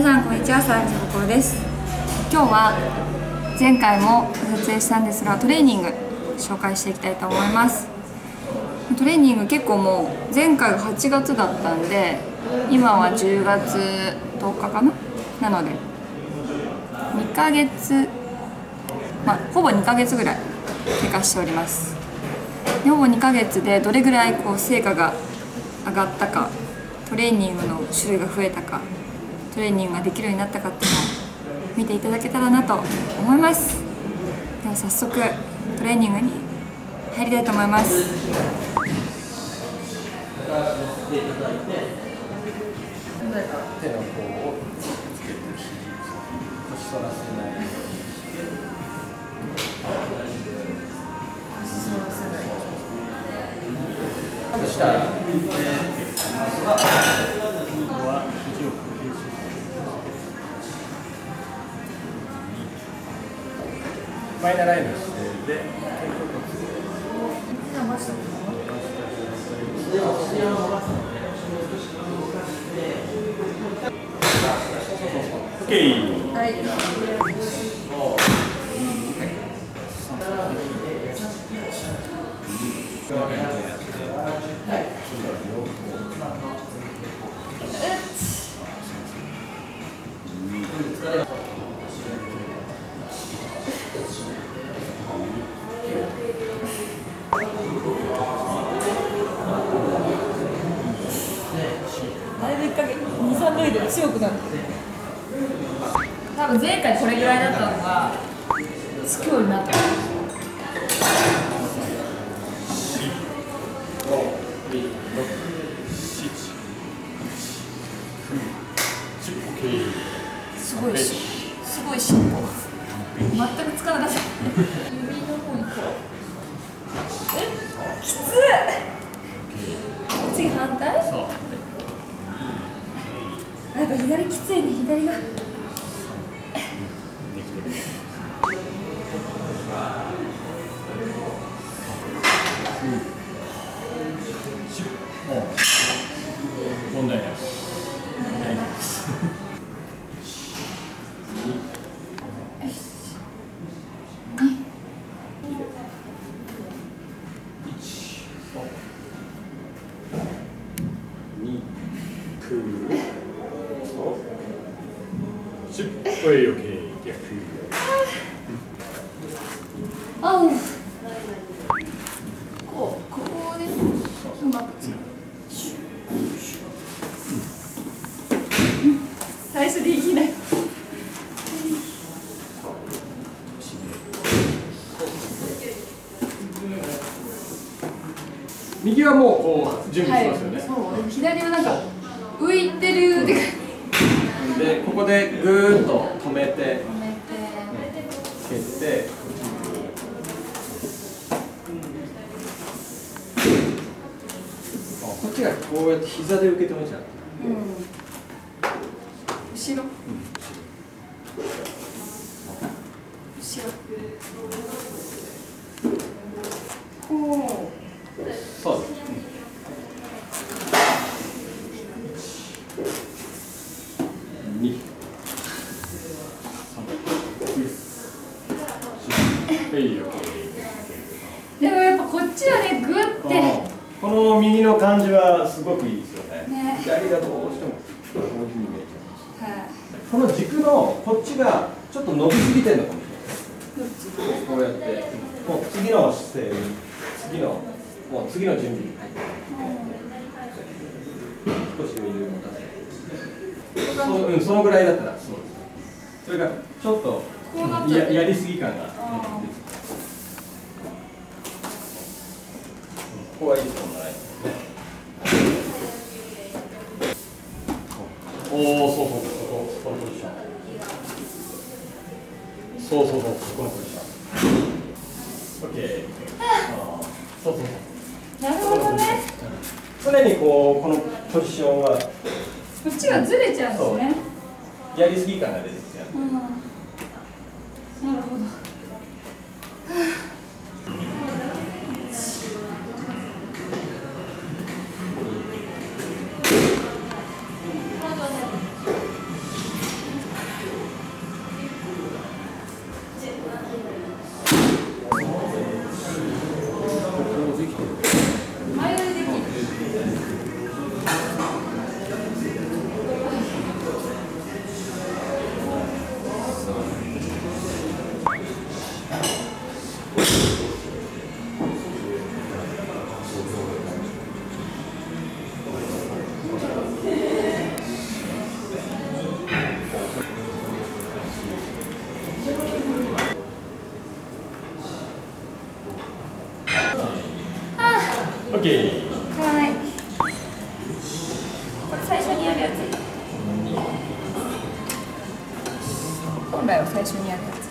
皆さんこんにちは、沢口心です。今日は前回も撮影したんですが、トレーニング紹介していきたいと思います。トレーニング結構もう前回が8月だったんで、今は10月10日かな、なので2ヶ月、ほぼ2ヶ月ぐらい経過しております。でほぼ2ヶ月でどれぐらい成果が上がったか、トレーニングの種類が増えたか、トレーニングができるようになったかっていうのを見ていただけたらなと思います。では早速トレーニングに入りたいと思います。 手の甲をつけて腰反らせないようにしてそしたらマイナーラインの姿勢でOK。はい。 だいぶ1ヶ月、2、3ヶ月で強くなる。多分前回これぐらいだったのがつくようになった。すごい進歩。全くつかなかった。指の方にきつい。次反対？やっぱ左きついね、左が。 問題ない。これ OK。逆。 あう。こうでうまくつく。最初できない。 右はもうこう準備しますよね。 そう、左はなんか浮いてるって感じ。 でここでぐーっと止めて蹴ってこっちがこうやって膝で受けてもいいじゃん。 後ろ。こう。 そうです。 でもやっぱこっちはね、グッてこの右の感じはすごくいいですよね。 ね、 左がどうしてもこういうふうに見えちゃう。 はい、 この軸のこっちがちょっと伸びすぎてるのかもしれない。こうやってもう次の姿勢に次の準備に入って少し余裕を持たせる。そのぐらいだったらそうです。それがちょっとやりすぎ感がここはいいと思わない。おお、そうそこのポジション。そうそこのポジション。オッケー。そう。 なるほどね。 常にこのポジションはこっちがずれちゃうんですね。 やりすぎ感が出てきちゃう。 なるほど。 OK。 はい。これ最初にやるやつ。本来は最初にやるやつ。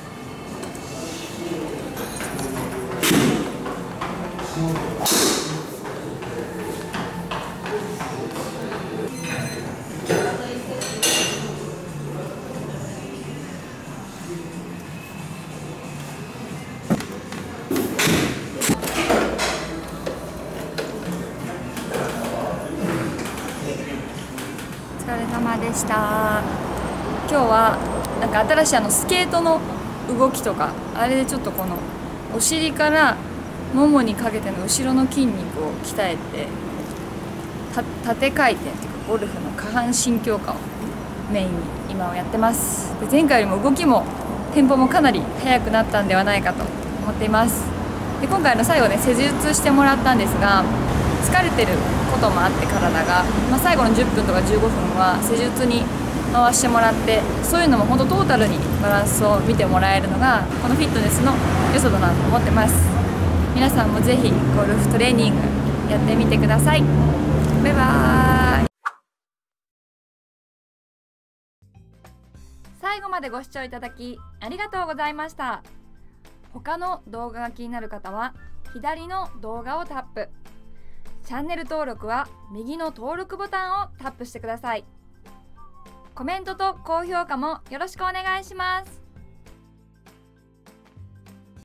お疲れ様でした。今日はなんか新しいスケートの動きとか、あれでちょっとこのお尻からももにかけての後ろの筋肉を鍛えて、縦回転っていうかゴルフの下半身強化をメインに今はやってます。で前回よりも動きもテンポもかなり速くなったんではないかと思っています。で今回の最後ね、施術してもらったんですが、疲れてることもあって体が、最後の10分とか15分は施術に回してもらって、そういうのも本当トータルにバランスを見てもらえるのがこのフィットネスの良さだなと思ってます。皆さんもぜひゴルフトレーニングやってみてください。バイバーイ。最後までご視聴いただきありがとうございました。他の動画が気になる方は左の動画をタップ、チャンネル登録は右の登録ボタンをタップしてください。コメントと高評価もよろしくお願いします。